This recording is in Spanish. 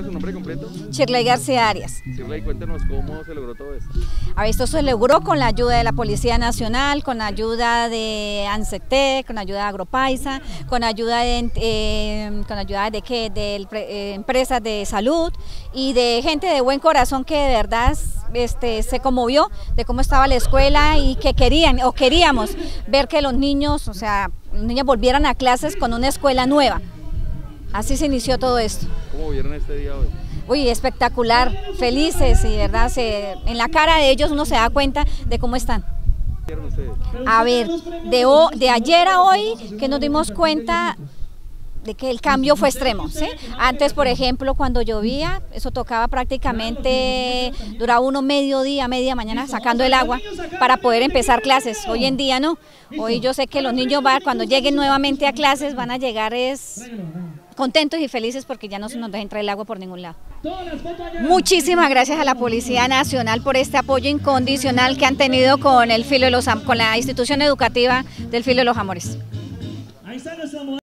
¿Recuerda su nombre completo? Shirley García Arias. Shirley, cuéntenos cómo se logró todo esto. A ver, esto se logró con la ayuda de la Policía Nacional, con la ayuda de ANSETEC, con la ayuda de Agropaisa, con ayuda de empresas de salud y de gente de buen corazón que de verdad se conmovió de cómo estaba la escuela y que queríamos ver que los niños, o sea, los niños volvieran a clases con una escuela nueva. Así se inició todo esto. ¿Cómo vieron este día hoy? Uy, espectacular, felices y verdad, en la cara de ellos uno se da cuenta de cómo están. ¿Qué vieron ustedes? A ver, de ayer a hoy que nos dimos cuenta de que el cambio fue extremo, ¿sí? Antes, por ejemplo, cuando llovía, eso tocaba prácticamente, duraba uno media mañana sacando el agua para poder empezar clases. Hoy en día no. Hoy yo sé que los niños cuando lleguen nuevamente a clases van a llegar contentos y felices porque ya no se nos deja entrar el agua por ningún lado. Muchísimas gracias a la Policía Nacional por este apoyo incondicional que han tenido con la institución educativa del Filo de los Amores.